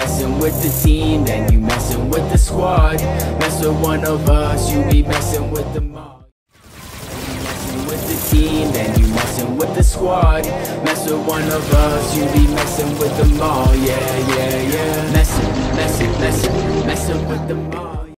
messing with the team, then you messing with the squad. Mess with one of us, you be messing with the mob. Messing with the team, then you messing with the squad. Mess with one of us, you be messing with the mob. Yeah, yeah, yeah. Messing with the mob.